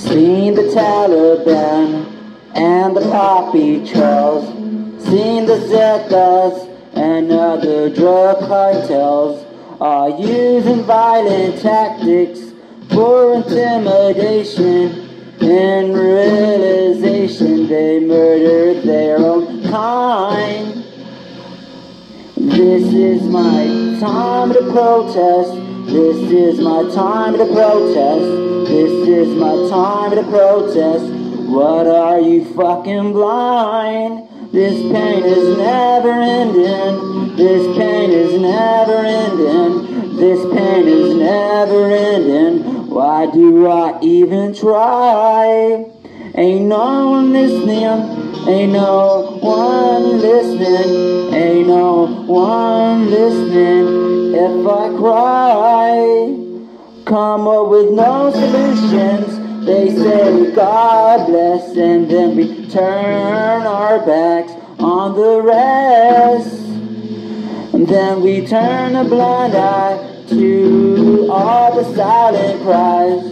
Seen the Taliban and the poppy trails, seen the Zetas and other drug cartels are using violent tactics for intimidation. In realization they murdered their own kind. This is my time to protest. This is my time to protest. This is my time to protest. What are you fucking blind? This pain is never ending. This pain is never ending. This pain is never ending. Why do I even try? Ain't no one listening. Ain't no one listening. Ain't no one listening. If I cry, come up with no solutions. They say God bless, and then we turn our backs on the rest. And then we turn a blind eye to all the silent cries.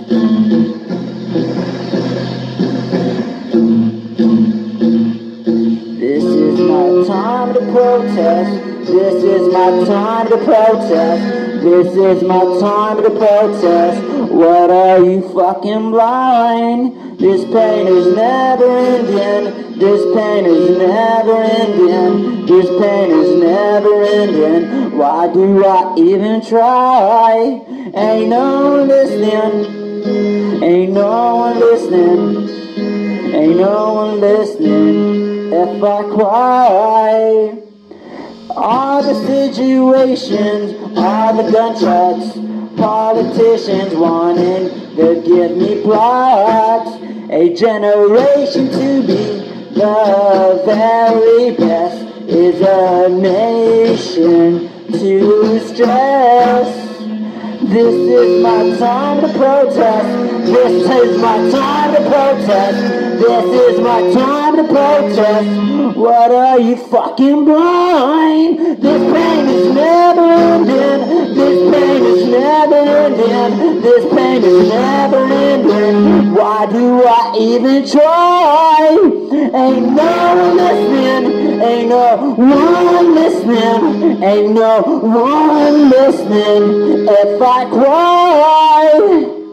This is my time to protest. This is my time to protest. This is my time to protest. What are you fucking blind? This pain is never ending. This pain is never ending. This pain is never ending. Why do I even try? Ain't no one listening. Ain't no one listening. Ain't no one listening. If I cry, all the situations, all the gunshots, politicians wanting to give me plots. A generation to be the very best is a nation to stress. This is my time to protest. This is my time to protest. This is my time to protest. What are you fucking blind? This pain is never ending. This pain is never ending. This pain is never ending. Why do I even try? Ain't no one listening. Ain't no one listening. Ain't no one listening. If I cry.